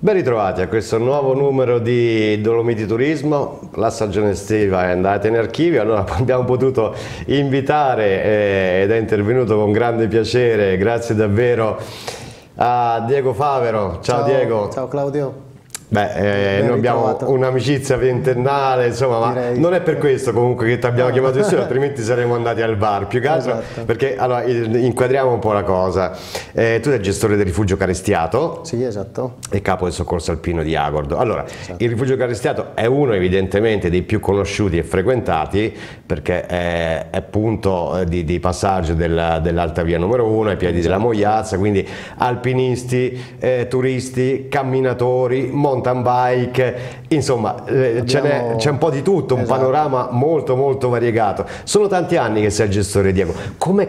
Ben ritrovati a questo nuovo numero di Dolomiti Turismo. La stagione estiva è andata in archivio, allora abbiamo potuto invitare ed è intervenuto con grande piacere, grazie davvero a Diego Favero. Ciao Diego. Ciao Claudio. Beh, noi abbiamo un'amicizia ventennale, insomma, ma non è per questo comunque che ti abbiamo chiamato in studio, altrimenti saremmo andati al bar, più che altro perché allora inquadriamo un po' la cosa. Tu sei gestore del rifugio Carestiato. Sì, esatto. E capo del soccorso alpino di Agordo. Allora, il rifugio Carestiato è uno evidentemente dei più conosciuti e frequentati perché è punto di passaggio dell'Alta Via numero 1 ai piedi della Mogliazza, quindi alpinisti, turisti, camminatori, mountain bike, insomma c'è un po' di tutto, un panorama molto variegato. Sono tanti anni che sei il gestore, Diego. Com'è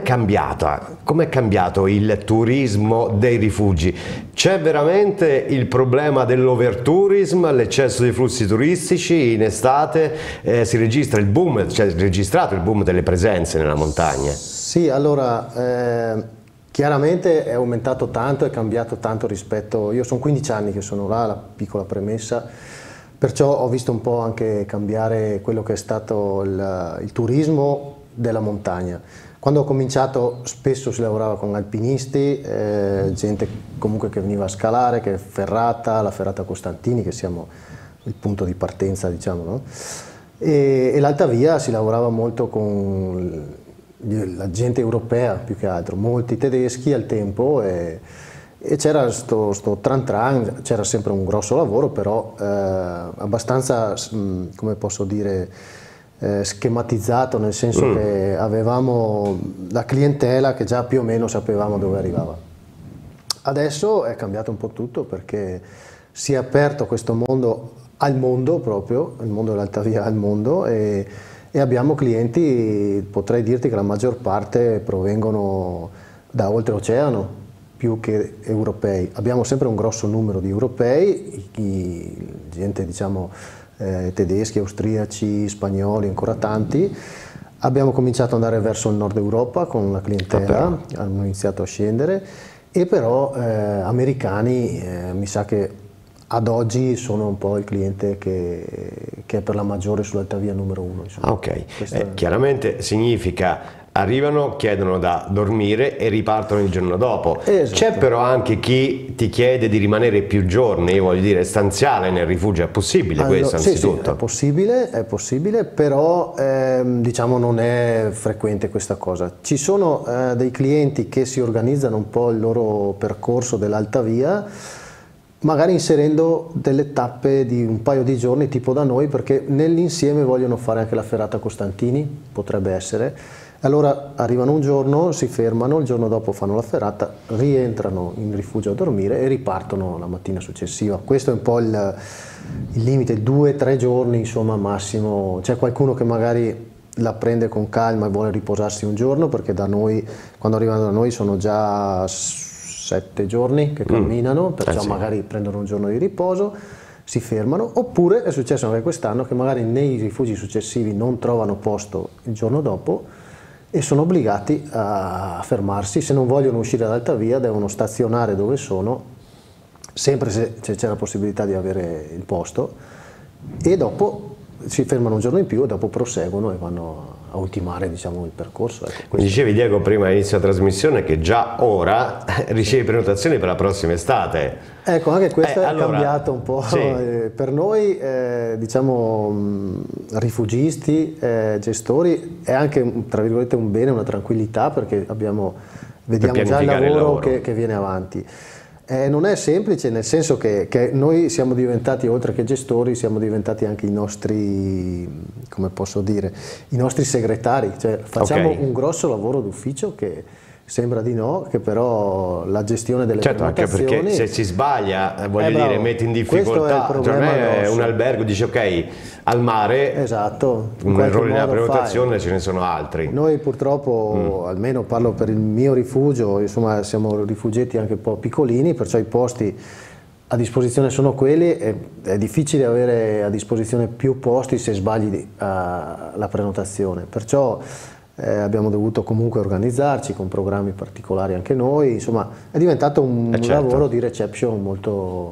cambiato il turismo dei rifugi? C'è veramente il problema dell'overtourism, l'eccesso di flussi turistici in estate? Si registra il boom, cioè è registrato il boom delle presenze nella montagna? Sì, allora chiaramente è aumentato tanto, è cambiato tanto rispetto, io sono 15 anni che sono là, la piccola premessa, perciò ho visto un po' anche cambiare quello che è stato il turismo della montagna. Quando ho cominciato spesso si lavorava con alpinisti, gente comunque che veniva a scalare, che è la Ferrata Costantini, che siamo il punto di partenza, diciamo, no? E l'Alta Via si lavorava molto con la gente europea più che altro, molti tedeschi al tempo e c'era sto tran tran, c'era sempre un grosso lavoro, però abbastanza, come posso dire, schematizzato, nel senso che avevamo la clientela che già più o meno sapevamo dove arrivava. Adesso è cambiato un po' tutto perché si è aperto questo mondo al mondo proprio, il mondo dell'Alta Via al mondo e abbiamo clienti, potrei dirti che la maggior parte provengono da oltreoceano più che europei. Abbiamo sempre un grosso numero di europei, gente diciamo tedeschi, austriaci, spagnoli, ancora tanti. Abbiamo cominciato ad andare verso il nord Europa con la clientela, hanno iniziato a scendere e però americani mi sa che ad oggi sono un po' il cliente che è per la maggiore sull'Alta Via numero 1. Ok, chiaramente significa arrivano, chiedono da dormire e ripartono il giorno dopo. C'è però anche chi ti chiede di rimanere più giorni, voglio dire, stanziale nel rifugio, è possibile questo anzitutto? Sì, è possibile, però diciamo non è frequente questa cosa. Ci sono dei clienti che si organizzano un po' il loro percorso dell'Alta Via, magari inserendo delle tappe di un paio di giorni tipo da noi, perché nell'insieme vogliono fare anche la Ferrata Costantini, potrebbe essere. Allora arrivano un giorno, si fermano, il giorno dopo fanno la ferrata, rientrano in rifugio a dormire e ripartono la mattina successiva. Questo è un po' il limite, 2-3 giorni insomma massimo. C'è qualcuno che magari la prende con calma e vuole riposarsi un giorno, perché da noi, quando arrivano da noi sono già 7 giorni che camminano, perciò magari prendono un giorno di riposo, si fermano, oppure è successo anche quest'anno che magari nei rifugi successivi non trovano posto il giorno dopo e sono obbligati a fermarsi. Se non vogliono uscire dall'Alta Via devono stazionare dove sono, sempre se c'è la possibilità di avere il posto, e dopo si fermano un giorno in più e dopo proseguono e vanno a ultimare, diciamo, il percorso. Mi dicevi, Diego, prima all'inizio della trasmissione che già ora ricevi prenotazioni per la prossima estate. Ecco, anche questo è cambiato un po'. Per noi, diciamo, rifugisti, gestori, è anche, tra virgolette, un bene, una tranquillità, perché vediamo già il lavoro che viene avanti. Non è semplice, nel senso che noi siamo diventati, oltre che gestori, siamo diventati anche i nostri, come posso dire, i nostri segretari, cioè facciamo un grosso lavoro d'ufficio che sembra di no, che però la gestione delle prenotazioni... Anche perché se si sbaglia, voglio dire, metti in difficoltà, cioè un albergo dice ok, al mare, un errore nella prenotazione, ce ne sono altri. Noi purtroppo, almeno parlo per il mio rifugio, insomma siamo rifugiati anche un po' piccolini, perciò i posti a disposizione sono quelli, è difficile avere a disposizione più posti se sbagli la prenotazione, perciò abbiamo dovuto comunque organizzarci con programmi particolari anche noi, insomma è diventato un lavoro di reception molto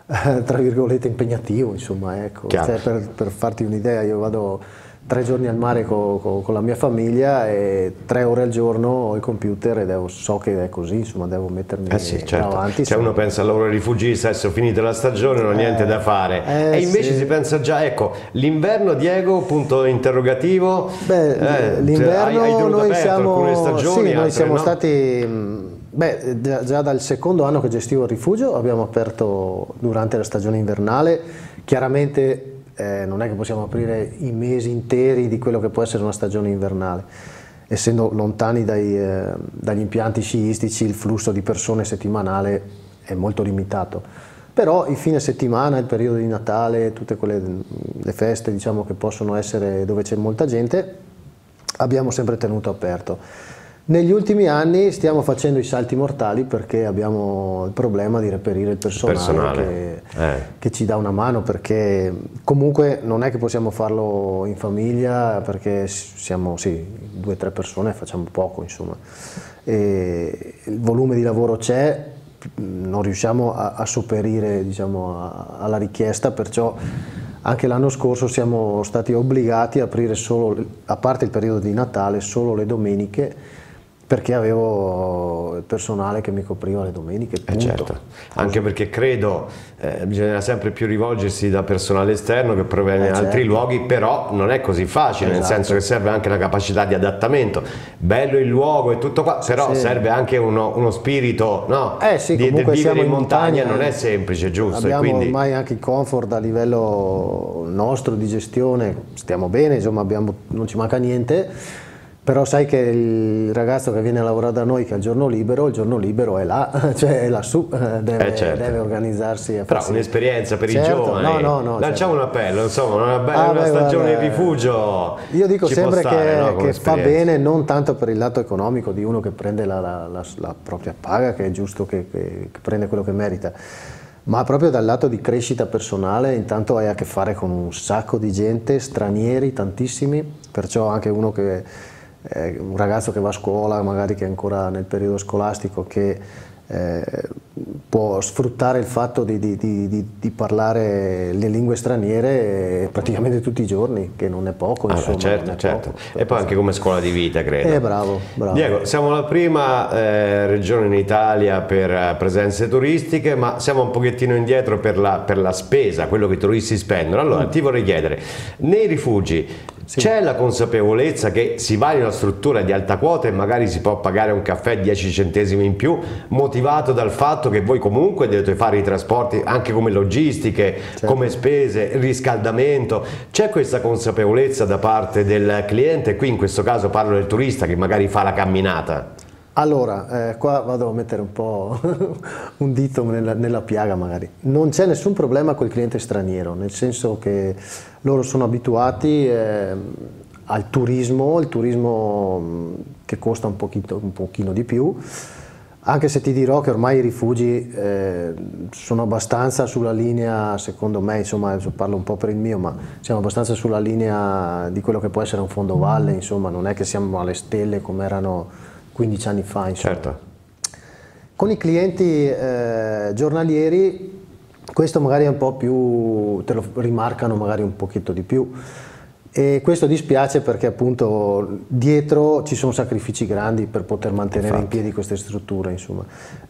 tra virgolette impegnativo, insomma, ecco. Cioè, per farti un'idea, io vado 3 giorni al mare con la mia famiglia e 3 ore al giorno ho il computer e so che è così, insomma, devo mettermi davanti. Cioè, uno pensa al lavoro rifugista, adesso finita la stagione, non ho niente da fare, e invece si pensa già, ecco, l'inverno, Diego, punto interrogativo. Beh, l'inverno noi siamo, stagioni, noi siamo stati... Beh, già dal secondo anno che gestivo il rifugio abbiamo aperto durante la stagione invernale. Chiaramente non è che possiamo aprire i mesi interi di quello che può essere una stagione invernale, essendo lontani dagli impianti sciistici, il flusso di persone settimanale è molto limitato, però il fine settimana, il periodo di Natale, tutte le feste, diciamo, che possono essere dove c'è molta gente, abbiamo sempre tenuto aperto. Negli ultimi anni stiamo facendo i salti mortali perché abbiamo il problema di reperire il personale. Che ci dà una mano, perché comunque non è che possiamo farlo in famiglia, perché siamo 2 o 3 persone, facciamo poco, insomma. E il volume di lavoro c'è, non riusciamo a sopperire, diciamo, alla richiesta, perciò anche l'anno scorso siamo stati obbligati a aprire solo, a parte il periodo di Natale, solo le domeniche, perché avevo il personale che mi copriva le domeniche, punto. Certo. Anche perché credo bisogna sempre più rivolgersi da personale esterno che proviene da altri luoghi, però non è così facile, nel senso che serve anche la capacità di adattamento. Bello il luogo e tutto qua, però serve anche uno spirito, no? Di vivere in montagna non è semplice, giusto? Abbiamo e quindi... ormai anche il comfort a livello nostro di gestione, stiamo bene, insomma, non ci manca niente. Però sai che il ragazzo che viene a lavorare da noi, che ha il giorno libero è là, cioè è lassù, deve organizzarsi. Però un'esperienza per i giovani, lanciamo un appello, insomma, una stagione in rifugio. Io dico sempre che fa bene, non tanto per il lato economico di uno che prende la propria paga, che è giusto che prende quello che merita, ma proprio dal lato di crescita personale. Intanto hai a che fare con un sacco di gente, stranieri, tantissimi, perciò anche un ragazzo che va a scuola, magari che è ancora nel periodo scolastico, che può sfruttare il fatto di parlare le lingue straniere praticamente tutti i giorni, che non è poco, insomma. Certo. E poi anche come scuola di vita, credo. Bravo. Diego, siamo la prima regione in Italia per presenze turistiche, ma siamo un pochettino indietro per la spesa, quello che i turisti spendono. Allora, ti vorrei chiedere, nei rifugi c'è la consapevolezza che si va in una struttura di alta quota e magari si può pagare un caffè 10 centesimi in più, motivato dal fatto che voi comunque dovete fare i trasporti anche come logistiche, come spese, riscaldamento? C'è questa consapevolezza da parte del cliente? Qui in questo caso parlo del turista che magari fa la camminata. Allora, qua vado a mettere un po' un dito nella piaga magari. Non c'è nessun problema col cliente straniero, nel senso che loro sono abituati al turismo, il turismo che costa un pochino di più, anche se ti dirò che ormai i rifugi sono abbastanza sulla linea, secondo me, insomma, parlo un po' per il mio, ma siamo abbastanza sulla linea di quello che può essere un fondovalle, insomma, non è che siamo alle stelle come erano 15 anni fa, insomma. Certo. Con i clienti giornalieri questo magari è un po' più, te lo rimarcano magari un pochetto di più, e questo dispiace perché appunto dietro ci sono sacrifici grandi per poter mantenere in piedi queste strutture, insomma.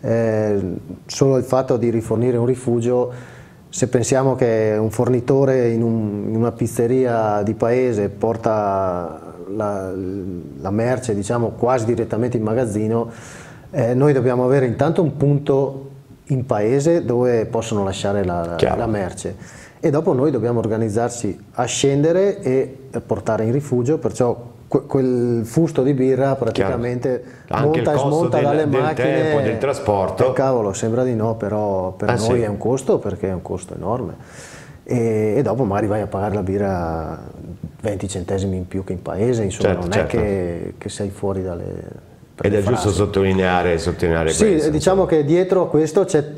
Solo il fatto di rifornire un rifugio, se pensiamo che un fornitore in una pizzeria di paese porta la merce, diciamo, quasi direttamente in magazzino, noi dobbiamo avere intanto un punto in paese dove possono lasciare la merce, e dopo noi dobbiamo organizzarsi a scendere e portare in rifugio, perciò quel fusto di birra praticamente monta e smonta dalle macchine, del tempo, del trasporto. Cavolo, sembra di no, però per noi è un costo, perché è un costo enorme. E dopo magari vai a pagare la birra 20 centesimi in più che in paese, insomma, non è che sei fuori dalle... Ed è giusto sottolineare questo. Sì, diciamo che dietro a questo c'è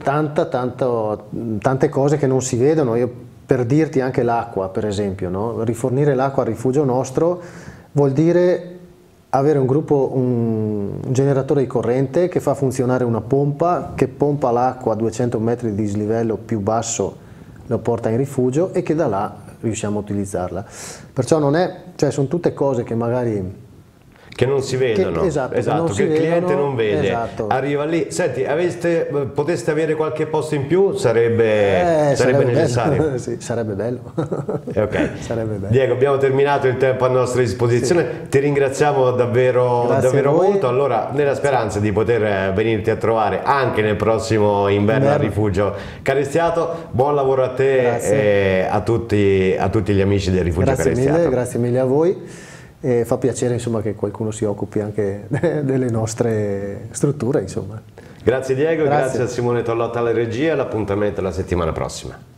tante cose che non si vedono. Io, per dirti, anche l'acqua, per esempio, no? Rifornire l'acqua al rifugio nostro vuol dire avere un gruppo, un generatore di corrente che fa funzionare una pompa, che pompa l'acqua a 200 metri di dislivello più basso, lo porta in rifugio e che da là riusciamo a utilizzarla. Perciò non è, cioè sono tutte cose che magari... Che non si vedono, esatto, che il cliente vedono, non vede, esatto. Arriva lì, senti, poteste avere qualche posto in più, sarebbe necessario? Bello. Sì, sarebbe bello. Okay. Sarebbe bello. Diego, abbiamo terminato il tempo a nostra disposizione, sì. Ti ringraziamo davvero molto, allora nella speranza di poter venirti a trovare anche nel prossimo inverno al rifugio Carestiato, buon lavoro a te e a tutti gli amici del rifugio Carestiato. Grazie mille a voi. E fa piacere insomma, che qualcuno si occupi anche delle nostre strutture. Insomma. Grazie Diego, grazie a Simone Tollotta alla regia, l'appuntamento la settimana prossima.